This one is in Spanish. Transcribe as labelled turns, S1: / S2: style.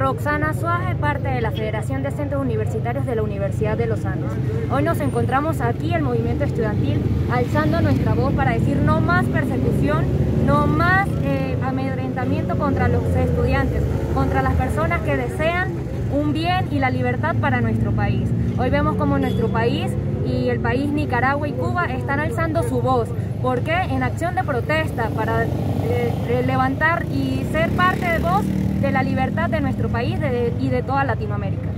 S1: Roxana Suárez, parte de la Federación de Centros Universitarios de la Universidad de los Andes. Hoy nos encontramos aquí, el movimiento estudiantil, alzando nuestra voz para decir no más persecución, no más amedrentamiento contra los estudiantes, contra las personas que desean un bien y la libertad para nuestro país. Hoy vemos como nuestro país y el país Nicaragua y Cuba están alzando su voz. ¿Por qué? En acción de protesta para levantar y ser parte de voz de la libertad de nuestro país y de toda Latinoamérica.